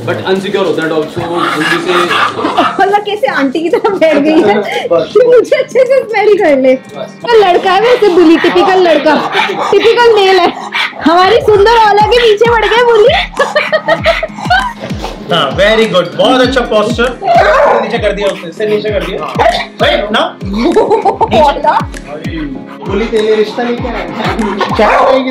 But unsecure होता है dog, सो वो जल्दी से मतलब कैसे आंटी की तरफ बैठ गई है कि मुझे अच्छे से स्मेल कर ले। तो लड़का है वैसे बुली, टिपिकल लड़का, टिपिकल मेल है। हमारी सुंदर ओला के पीछे पड़ गए बुली। हाँ वेरी गुड, बहुत अच्छा पोस्चर। नीचे कर दिया उसने, से नीचे कर दिया राइट ना। बुली तेरे रिश्ता लेके आया क्या करेगी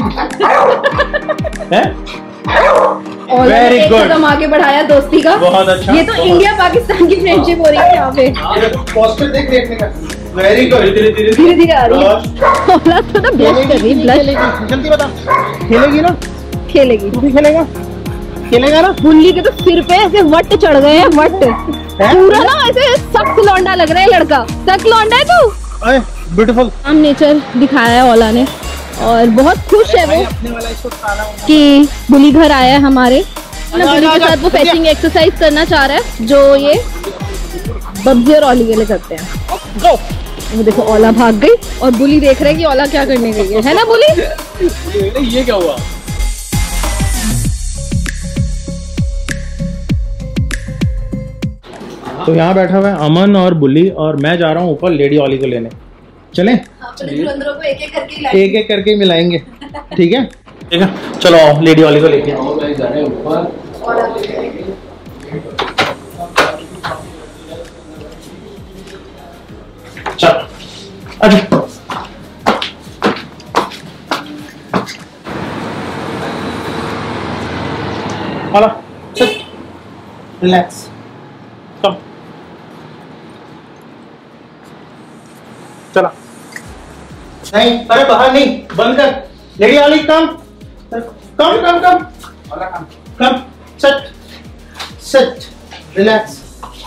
वेरी गुड, कदम आगे बढ़ाया दोस्ती का। बहुत अच्छा। ये तो इंडिया पाकिस्तान की फ्रेंडशिप हो रही है यहाँ पे। पोस्टर देख देखने का। वेरी गुड, धीरे धीरे धीरे धीरे आ रही है। ओला तो ना ब्लश कर रही है, ब्लश। जल्दी बता, खेलेगी ना? खेलेगी, तू भी खेलेगा? खेलेगा ना? बुल्ली के तो सिर पे ऐसे वट चढ़ गए हैं, वट पूरा ना ऐसे सख्त लौंडा लग रहा है लड़का। सख्त लौंडा है तू। ब्यूटीफुल। हम नेचर दिखाया है ओला ने और बहुत खुश है वो कि बुली घर आया है हमारे। बुली के साथ वो फैचिंग एक्सरसाइज करना चाह रहा है जो ये बब्जी और ओली के लिए करते हैं। वो देखो ओला भाग गई और बुली देख रहे है कि ओला क्या करने गई है ना बुली? ये क्या हुआ? तो यहाँ बैठा हुआ है अमन और बुली और मैं जा रहा हूँ ऊपर लेडी ओली को लेने। चलें? को एक एक करके मिलाएंगे, ठीक है? ठीक है, चलो आओ लेडी ओली को लेके आओ। चलो अच्छा हेलो सिट रिलैक्स कम चलो। नहीं अरे बाहर नहीं, बंद कर। लेडी ओली come come come come come sit sit relax.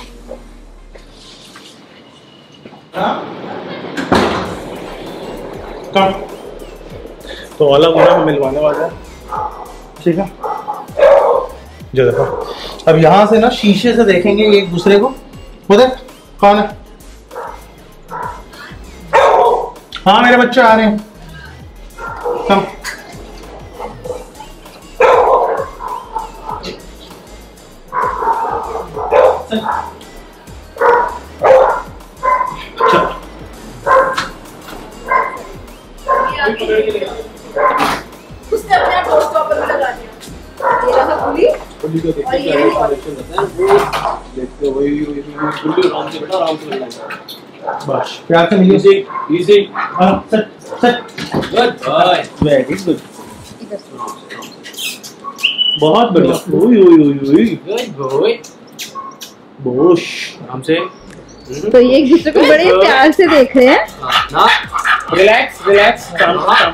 Come. तो ओला पूरा मिलवाने वाला है, ठीक है? जो देखो अब यहाँ से ना शीशे से देखेंगे एक दूसरे को। वो देख कौन है? हाँ मेरे बच्चे आ रहे हैं। कम उसने अपने आप डोर स्टॉपर में लगा दिया। ये रहा बुली और ये रही ओली। बस प्यार से मिलिए। इजी हाँ सट सट गुड बॉय, वेरी गुड, बहुत बढ़िया। ओए ओए ओए गुड बॉय, बोश आराम से। तो ये एक दूसरे को बड़े प्यार से देख रहे हैं। ना रिलैक्स रिलैक्स, काम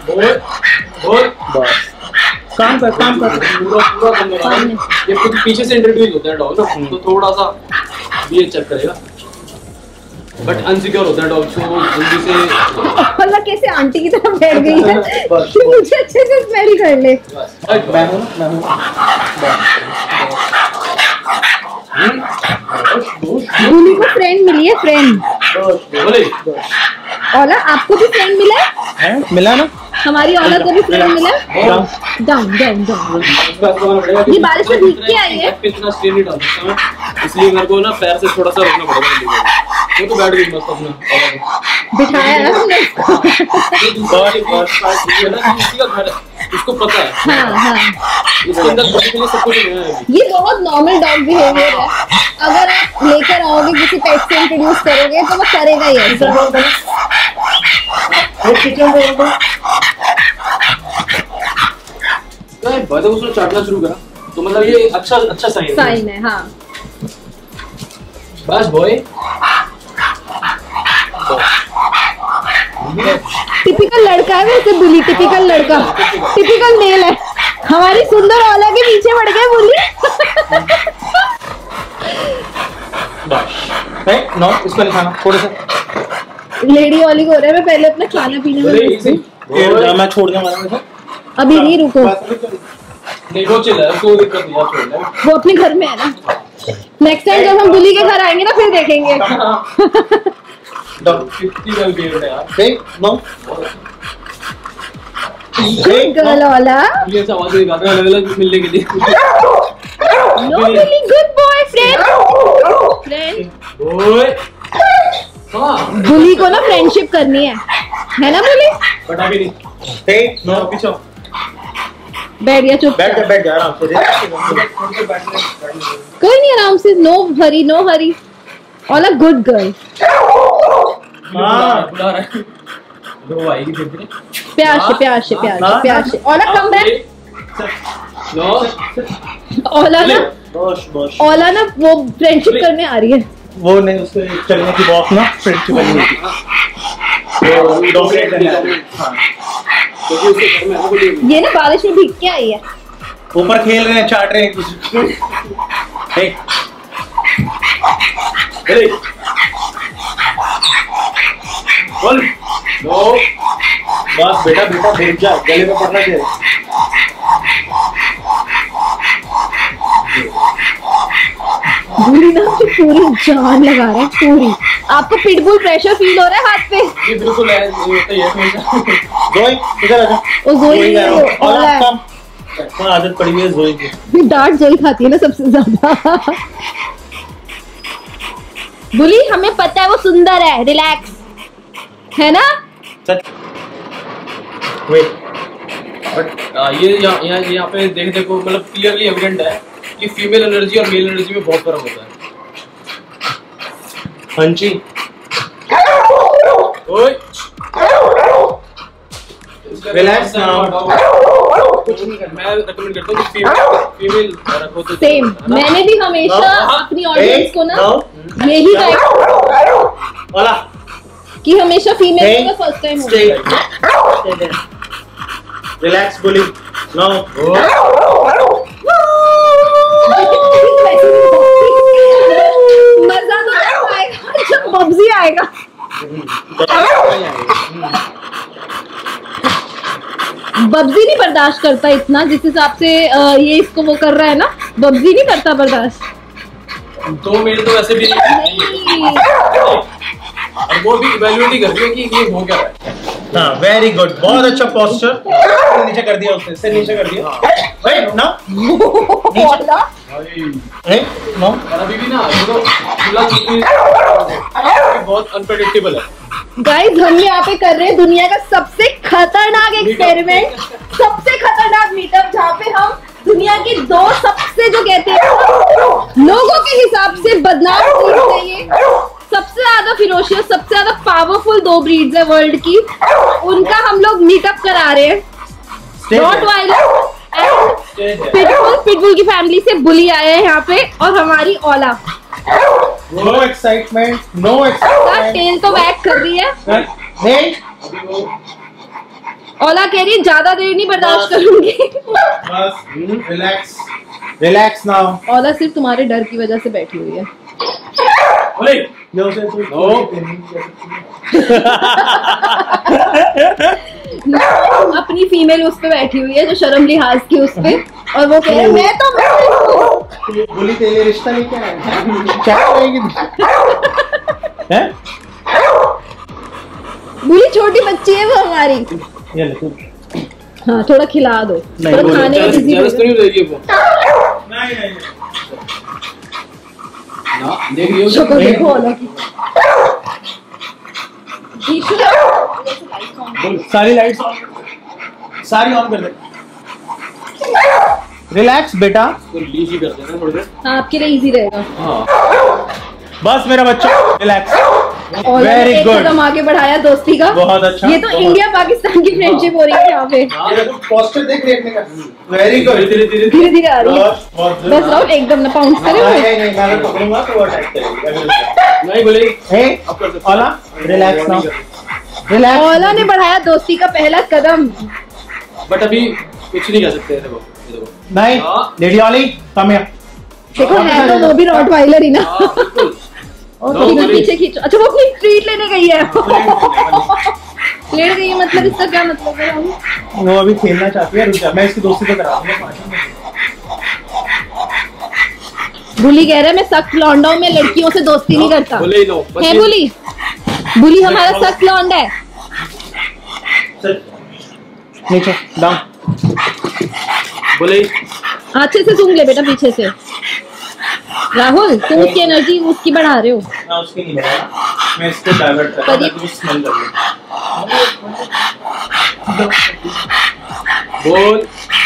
बस काम कर पूरा पूरा ये खुद पीछे से इंट्रोड्यूस होता है डॉग ना, तो थोड़ा सा ये चेक करेगा, बट अनसिक्योर होता है डॉग, सो वो जल्दी से मतलब कैसे आंटी की तरफ बैठ गई है कि मुझे अच्छे से स्मेल कर ले। मैं हूं ना, मैं हूं। बुली को फ्रेंड मिली है, फ्रेंड। बोले ओला आपको भी फ्रेंड मिला है? मिला ना? हमारी ओला को भी फ्रेंड मिला है। Down down down. ये बारिश में भीग के आई है। इतना स्ट्रेन नहीं डाल सकता मैं, इसलिए मेरे को ना पैर से थोड़ा सा रोकना पड़ेगा। वो तो बैठ गई मस्त अपना बिठाया है हमने। किसी का घर है, उसको पता है। हाँ हाँ, इसके अंदर बच्चे के लिए सब कुछ नया है। ये बहुत नॉर्मल डॉग बिहेवियर है। अगर आप लेकर आओगे किसी पेट से इंट्रोड्यूस करोगे तो वो करेगा ही ऐसा। बाद उसने चाटना शुरू करा तो मतलब ये अच्छा साइन है। हाँ बस बॉय, टिपिकल लड़का है वैसे बुली, टिपिकल लड़का, टिपिकल मेल है। हमारी सुंदर ओला के पीछे पड़ गए बुली। नो इसको नहीं खाना, थोड़े से लेडी ओली को हो रहा है। मैं पहले अपना खाना पीने में मैं छोड़ दूंगा। अभी नहीं, रुको। नहीं वो चिल्ला है, कोई दिक्कत नहीं, छोड़ दे। वो अपने घर में है ना। नेक्स्ट टाइम जब हम बुली के घर आएंगे ना फिर देखेंगे। गर्ल ओला ये सब आवाज़ निकाल रहे हैं अलग-अलग मिलने के लिए। No bully, good boy friend. ओए हाँ बुली को ना फ्रेंडशिप करनी है ना बुली? बट अभी नहीं। हे नो पीछे बैठ गया, चुप। बैठ जा आराम से। कोई नहीं, आराम से, no hurry no hurry. Ola good girl. हाँ बुला रहा है। दो आएगी फिर भी। प्यार से प्यार से प्यार से प्यार से। Ola come back. No Ola ना बस ऑला ना वो फ्रेंडशिप करने आ रही है। वो नहीं, उसके चलने की वॉक ना फ्रेंडशिप वाली होती है। तो डोमिनेट करने आ रही है। हाँ क्योंकि उसके घर में वो नहीं। ये ना बारिश में भीग के आई है। ऊपर खेल रहे हैं, चाट रहे हैं कुछ। हे अरे बोल नो बस बेटा बैठ जा, गले में पड़ना चाहिए। बुली ना तो पूरी जान लगा रहा है, पूरी। आपको पिटबुल प्रेशर फील हो रहा है हाथ पे? ये बिल्कुल है, ये होता ही है हमेशा। जोई इधर आ जा। ओ जोई जोई नहीं, आ वो रहा है। ऑला है। कम कौन आदत पड़ी हुई है जोई की। डांट जोई खाती है ना सबसे ज्यादा। बुली हमें पता है वो सुंदर है, रिलैक्स है ना? सच वेट बट ये यहाँ पे देखो मतलब क्लियरली एविडेंट है कि फीमेल एनर्जी और मेल एनर्जी में बहुत फर्क होता है। हंची ओए रिलैक्स ना। कुछ नहीं करना, मैं रेकमेंड करता हूँ कि फीमेल रखो तो सेम, मैंने भी हमेशा अपनी ऑडियंस को ना यही गाइड वाला कि हमेशा फीमेल का फर्स्ट टाइम हो। Relax bully no. मजा तो तब आएगा जब बब्जी आएगा। बब्जी नहीं बर्दाश्त करता इतना जिस हिसाब से ये इसको वो कर रहा है ना। बब्जी नहीं करता बर्दाश्त। दो मेल तो वैसे भी नहीं, और वो भी इवैल्यूएट ही कर रही है कि ये हो क्या रहा है। हाँ वेरी गुड, बहुत अच्छा पोस्चर। नीचे कर दिया उसने, सिर नीचे कर दिया। वेट ना हे नो। और अभी भी ना देखो बहुत अनप्रेडिक्टेबल है। गाइस हम यहाँ पे कर रहे हैं दुनिया का सबसे खतरनाक एक्सपेरिमेंट, सबसे खतरनाक मीटअप, जहाँ पे हम दुनिया की दो सबसे जो कहते हैं लोगों के हिसाब से बदनाम ब्रीड्स है ये, सबसे ज्यादा फिरोशियस, सबसे ज्यादा पावरफुल दो ब्रीड्स है वर्ल्ड की, उनका हम लोग मीटअप करा रहे हैं। रॉटवाइलर एंड पिटबुल की फैमिली से बुली आए हैं यहाँ पे, और हमारी ओला नो एक्साइटमेंट, नो का एक्साइटमेंट। टेल तो वैग कर रही है। नहीं ओला कह रही है ज्यादा देर नहीं बर्दाश्त करूंगी। बस रिलैक्स, रिलैक्स नाउ। ओला सिर्फ तुम्हारे डर की वजह से बैठी हुई है। बोले ये उसे तू अपनी फीमेल उस पे बैठी हुई है जो शर्म लिहाज की उस पे, और वो कह रहे मैं तो बोली तेरे रिश्ता लेके आया क्या करेगी हैं? बुली छोटी बच्ची है वो हमारी। ये ले तू। हाँ थोड़ा खिला दो, थोड़ा खाने में बिजी जेलस तो नहीं हो जाएगी वो नहीं ना। देख रही हो शक्ल देखो ओला की। सारी लाइट्स ऑन, सारी ऑन कर दे। रिलैक्स बेटा, तो रिलीज ही कर देना थोड़ी देर। हाँ आपके लिए इजी रहेगा। हाँ बस मेरा बच्चा रिलैक्स। ओला ने वेरी एक गुड, कदम आगे बढ़ाया दोस्ती का। बहुत अच्छा। ये तो इंडिया पाकिस्तान की फ्रेंडशिप हो रही है यहाँ पे। पोस्टर देख रेटने का। वेरी गुड, धीरे धीरे धीरे धीरे आ रही है। बहुत बस और एकदम ना पाउंस करे हुए। नहीं मैं पकड़ूंगा तो वो अटैक करेगी। नहीं बोले hey Ola relax now, relax. Ola ने बढ़ाया दोस्ती का पहला कदम। बट अभी कुछ नहीं कर सकते। देखो ये देखो। नहीं लेडी ओली कम हियर। देखो है तो वो भी रॉटवाइलर ही ना। हाँ बिल्कुल। और थोड़ी देर पीछे खींचो। अच्छा वो अपनी ट्रीट लेने गई है। लेट गई है मतलब इसका क्या मतलब है? वो अभी खेलना चाहती है, रुक जा मैं इसकी दोस्ती को करा दूंगा। बुली कह रहा है मैं सख्त लौंडा हूं, मैं लड़कियों से दोस्ती नहीं करता। बोले ही लो है बुली? बुली हमारा सख्त लौंडा है। नीचे डाउन। बोले अच्छे से सूंघ ले बेटा पीछे से। राहुल तुम उसकी एनर्जी उसकी बढ़ा रहे हो। ना उसकी नहीं बढ़ा, मैं इसको डाइवर्ट कर रहा हूं ताकि स्मेल कर लूं। बोल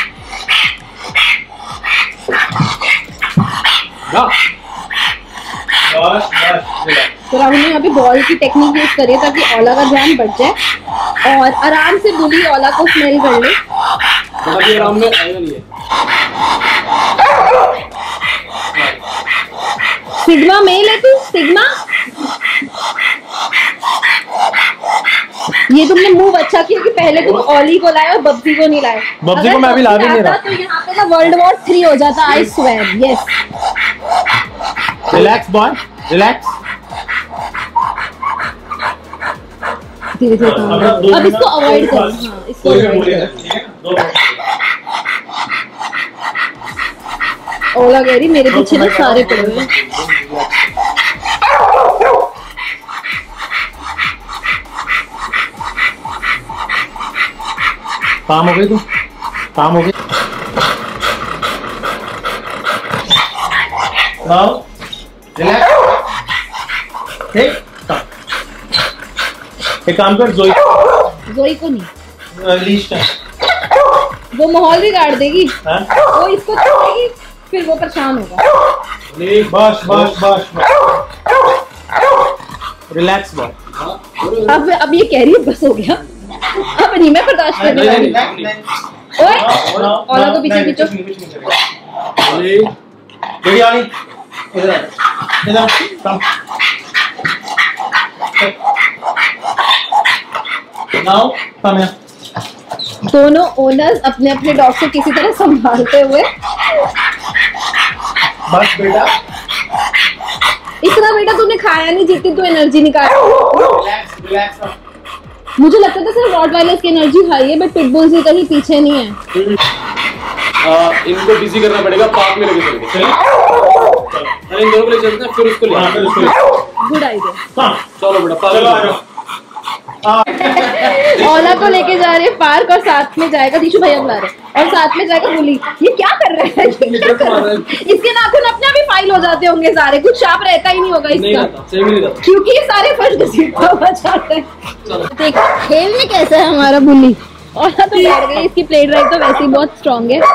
बस तो राहुल ने यहाँ पे बॉल की टेक्निक यूज करी है ताकि ओला का ध्यान बढ़ जाए और आराम से बुली ओला को स्मेल कर ले। अभी आराम में आएगा नहीं है। सिग्मा मेल है तू, सिग्मा। ये तुमने मूव अच्छा किया कि पहले तुम ओली को लाए और बब्बी को नहीं लाए। बब्बी को मैं अभी ला भी नहीं रहा। तो यहाँ पे ना वर्ल्ड वॉर 3 हो जाता, I swear. Yes relax boy, relax. धीरे धीरे अब इसको अवॉइड करो। हाँ, इसको अवॉइड करो। ओला कह रही मेरे पीछे ना सारे पड़े हुए हैं। काम हो गई तू, काम हो गई। Now relax. ठीक, एक काम कर, जोई को नहीं, लीश है, वो माहौल बिगाड़ देगी। हाँ? वो इसको छोड़ेगी फिर वो परेशान होगा। बस बस बस रिलैक्स बॉय। अब ये कह रही है बस हो गया, अब नहीं मैं बर्दाश्त करने वाली। ओए ओला को पीछे खींचो। रेडी वाली इधर इधर कम। Now come here. दोनों ओनर्स अपने अपने डॉग को किसी तरह संभालते हुए। बस बेटा, इतना बेटा तूने खाया नहीं जितनी तू एनर्जी निकाल। Relax relax. मुझे लगता था सिर्फ रॉटवाइलर्स की एनर्जी हाई है बट पिटबुल से कहीं पीछे नहीं है। इनको बिजी करना पड़ेगा, पार्क में लेके चलेंगे। अरे इन दोनों को ले चलते हैं, फिर उसको ले आते हैं। Good idea. चलो बेटा पार्क चलो आ जाओ। ओला को लेके जा रहे हैं पार्क और साथ में जाएगा दीशु भैया बुला रहे और साथ में जाएगा बुली। ये क्या कर रहे हैं? इसके नाखून अपने आप ही फाइल हो जाते होंगे सारे, कुछ शार्प रहता ही नहीं होगा इसका, नहीं रहता। क्योंकि ये सारे फर्श घसीटता हुआ जाता है। देखो खेलने कैसा है हमारा बुली। ओला तो बैठ गई, इसकी प्ले ड्राइव तो वैसे ही बहुत स्ट्रॉन्ग है।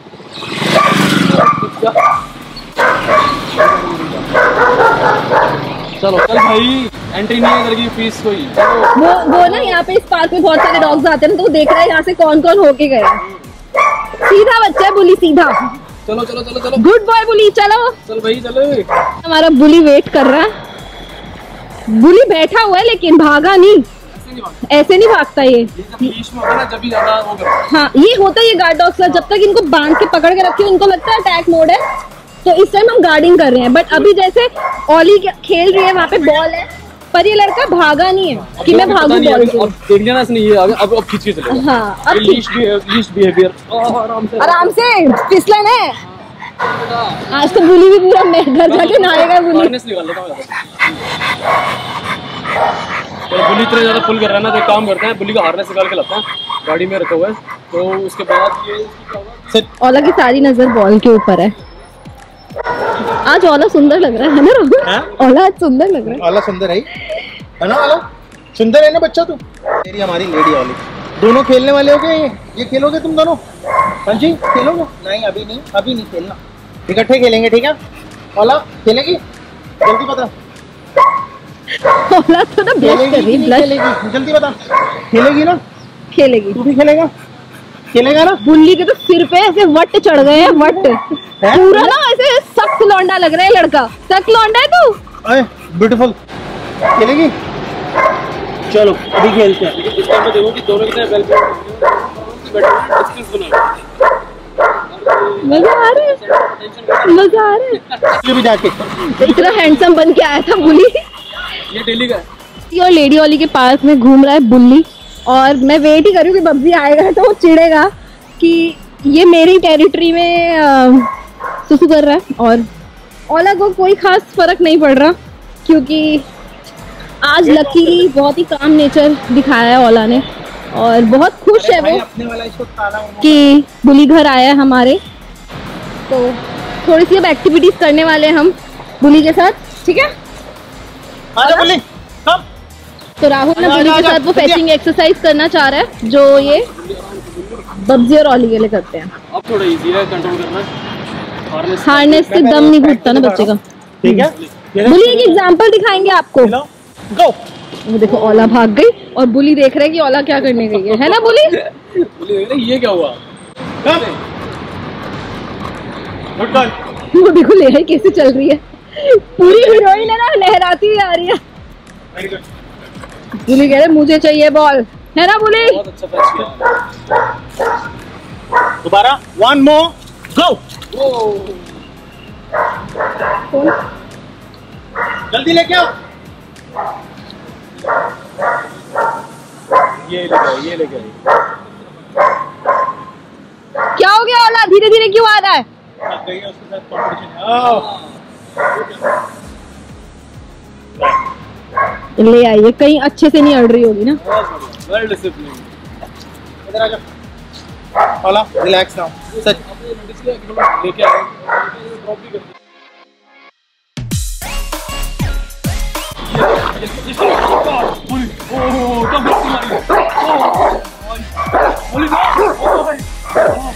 चलो चल भाई, एंट्री नहीं है इधर की, फीस कोई। वो ना यहाँ पे इस पार्क में बहुत सारे डॉग्स आते हैं तो वो देख रहा है यहाँ से कौन कौन होके गया। सीधा बच्चा है बुली, सीधा। चलो चलो चलो चलो, गुड बॉय बुली, चलो चल भाई चलो। हमारा बुली वेट कर रहा है। बुली बैठा हुआ है लेकिन भागा नहीं, ऐसे नहीं भागता ये। बीच में होता ना जब भी ज्यादा वो करता। हाँ ये होता है ये गार्ड डॉग्स का, जब तक इनको बांध के पकड़ के रखे उनको लगता है अटैक मोड है, तो इस टाइम हम गार्डिंग कर रहे हैं। बट अभी जैसे ओली खेल रही है वहाँ पे बॉल है पर ये लड़का भागा नहीं है कि मैं भागू बॉल से। अब देख लेना इसने ये अब खींच के चलेगा। हाँ अब लीश बिहेवियर आराम से फिसलन है। आज तो बुली भी पूरा घर जाके नहाएगा बुली। निकाल लेता हूं। तो बुली इतने ज्यादा पुल कर रहा है ना, तो काम करते हैं बुली का हार्नेस निकाल के लाते हैं, गाड़ी में रखा हुआ है। तो उसके बाद ये ओला की सारी नजर बॉल के ऊपर है। आज ओला सुंदर लग रहा है ना राहुल? ओला आज सुंदर लग रहा है। ओला सुंदर है ना? ओला सुंदर है ना बच्चा तू? तेरी हमारी लेडी ओली। दोनों खेलने वाले हो गए? ये खेलोगे तुम दोनों? हाँ जी खेलोगे? नहीं अभी नहीं खेलना, इकट्ठे खेलेंगे ठीक है? ओला खेलेगी? जल्दी बता। ओला तो ना ब्लश कर रही, ब्लश। जल्दी बता। खेलेगी ना? खेलेगी। तू भी खेलेगा ना? बुल्ली के तो सिर पे ऐसे वट चढ़ गए हैं, वट पूरा ना ऐसे सख्त लौंडा लग रहा है लड़का। सख्त लौंडा है तू? अरे ब्यूटीफुल। खेलेगी? चलो अभी खेलते हैं। इस टाइम पे देखो कि दोनों कितने वेल डिस्टेंस बना है। मजा आ रहा है भी जाके इतना हैंडसम बन के आया था बुली। ये डेली का है। और लेडी ओली के पार्क में घूम रहा है बुल्ली और मैं वेट ही कर रही हूँ कि बब्बी आएगा तो वो चिढ़ेगा कि ये मेरी टेरिटरी में सुसु कर रहा है। और ओला को कोई खास फर्क नहीं पड़ रहा क्योंकि आज लकीली बहुत ही काम नेचर दिखाया है ओला ने और बहुत खुश है वो अपने वाला इसको कि बुली घर आया है हमारे। तो थोड़ी सी अब एक्टिविटीज करने वाले हैं हम बुली के साथ, ठीक है। आजा बुली, कम। तो राहुल ना बुली के साथ वो फेचिंग एक्सरसाइज करना चाह रहा है जो ये बब्जी और ओली के लिए करते हैं। अब थोड़ा इजी है कंट्रोल करना, हार्नेस से दम नहीं घुटता ना बच्चे का। ठीक है, बुली एक एग्जांपल दिखाएंगे आपको। गो। वो देखो ओला भाग गई और बुली देख रहा है कि ओला क्या करने गई है ना बुली? ये क्या हुआ? Good girl. वो देखो लेहर कैसे चल रही है, पूरी हीरोइन है ना, लहराती हुई आ रही है। Very good. बुली कह रहे मुझे चाहिए बॉल, है ना बुली? बहुत अच्छा पैच किया। दोबारा, वन मोर, गो। जल्दी लेके आओ। ये लेके आई। क्या हो गया ओला, धीरे धीरे क्यों आ रहा है? गई है उसके साथ कंपटीशन। ले आइए, कहीं अच्छे से नहीं अड़ रही होगी ना। Well discipline. इधर आ जाओ। ओला, रिलैक्स नाउ। सच लेके आए ड्रॉप भी कर दिया।